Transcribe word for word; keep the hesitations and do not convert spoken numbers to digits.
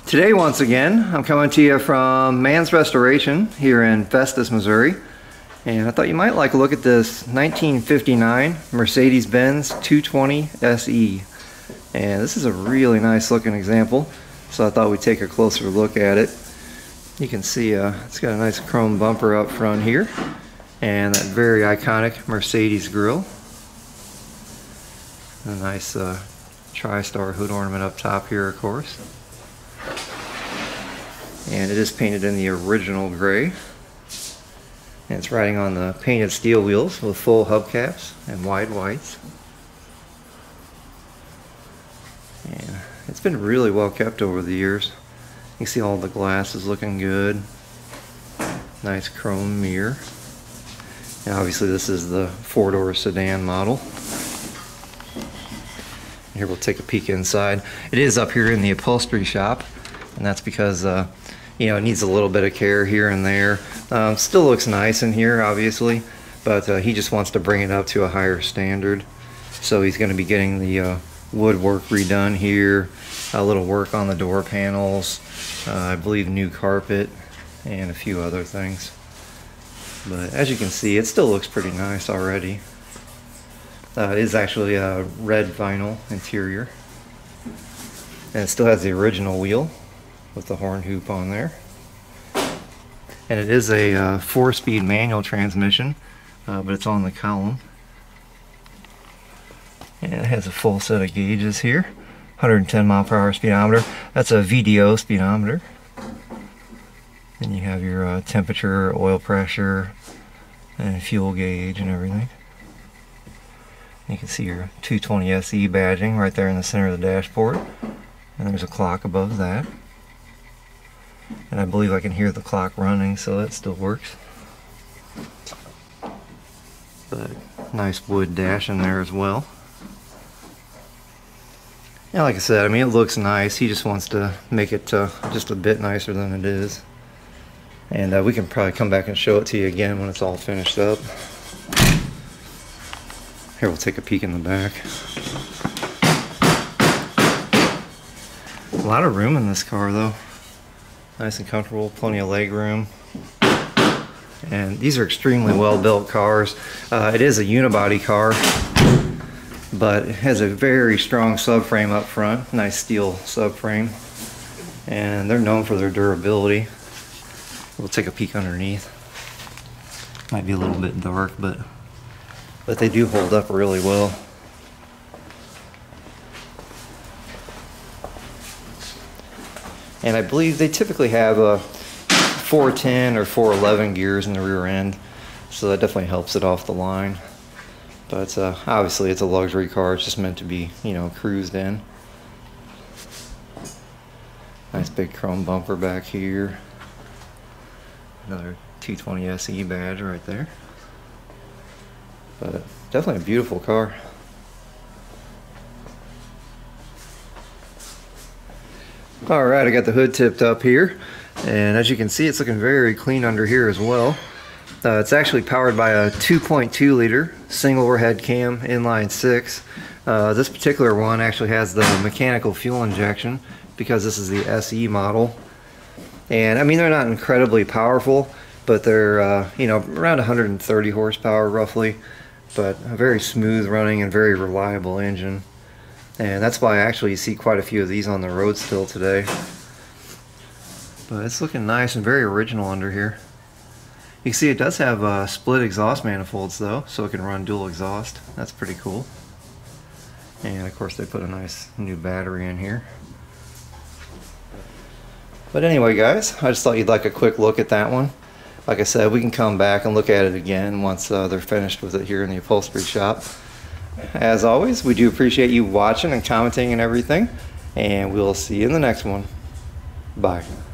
Today, once again, I'm coming to you from Man's Restoration here in Festus, Missouri. And I thought you might like a look at this nineteen fifty-nine Mercedes-Benz two twenty S E. And this is a really nice looking example, so I thought we'd take a closer look at it. You can see uh, it's got a nice chrome bumper up front here, and that very iconic Mercedes grille. A nice uh, tri-star hood ornament up top here, of course. And it is painted in the original gray. And it's riding on the painted steel wheels with full hubcaps and wide whites. And it's been really well kept over the years. You can see all the glass is looking good. Nice chrome mirror. And obviously this is the four-door sedan model. Here we'll take a peek inside. It is up here in the upholstery shop, and that's because uh, you know, it needs a little bit of care here and there. Um, still looks nice in here, obviously, but uh, he just wants to bring it up to a higher standard. So he's going to be getting the uh, woodwork redone here, a little work on the door panels, uh, I believe new carpet, and a few other things. But as you can see, it still looks pretty nice already. Uh, it is actually a red vinyl interior, and it still has the original wheel with the horn hoop on there. And it is a uh, four-speed manual transmission, uh, but it's on the column. And it has a full set of gauges here. one hundred ten mile per hour speedometer. That's a V D O speedometer. And you have your uh, temperature, oil pressure, and fuel gauge and everything. You can see your two twenty S E badging right there in the center of the dashboard. And there's a clock above that. And I believe I can hear the clock running, so that still works. But nice wood dash in there as well. Yeah, like I said, I mean, it looks nice. He just wants to make it uh, just a bit nicer than it is. And uh, we can probably come back and show it to you again when it's all finished up. Here, we'll take a peek in the back. A lot of room in this car, though. Nice and comfortable, plenty of leg room. And these are extremely well built cars. Uh, it is a unibody car, but it has a very strong subframe up front, nice steel subframe. And they're known for their durability. We'll take a peek underneath. Might be a little bit dark, but but they do hold up really well. And I believe they typically have a four ten or four eleven gears in the rear end, so that definitely helps it off the line. But uh, obviously it's a luxury car, it's just meant to be, you know, cruised in. Nice big chrome bumper back here. Another two twenty S E badge right there. But definitely a beautiful car. Alright, I got the hood tipped up here, and as you can see, it's looking very clean under here as well. Uh, it's actually powered by a two point two liter single overhead cam inline six. Uh, this particular one actually has the mechanical fuel injection because this is the S E model. And I mean, they're not incredibly powerful, but they're uh, you know, around one hundred thirty horsepower roughly, but a very smooth running and very reliable engine. And that's why actually you see quite a few of these on the road still today. But it's looking nice and very original under here. You can see it does have uh, split exhaust manifolds though, so it can run dual exhaust. That's pretty cool. And of course they put a nice new battery in here. But anyway guys, I just thought you'd like a quick look at that one. Like I said, we can come back and look at it again once uh, they're finished with it here in the upholstery shop. As always, we do appreciate you watching and commenting and everything, and we'll see you in the next one. Bye.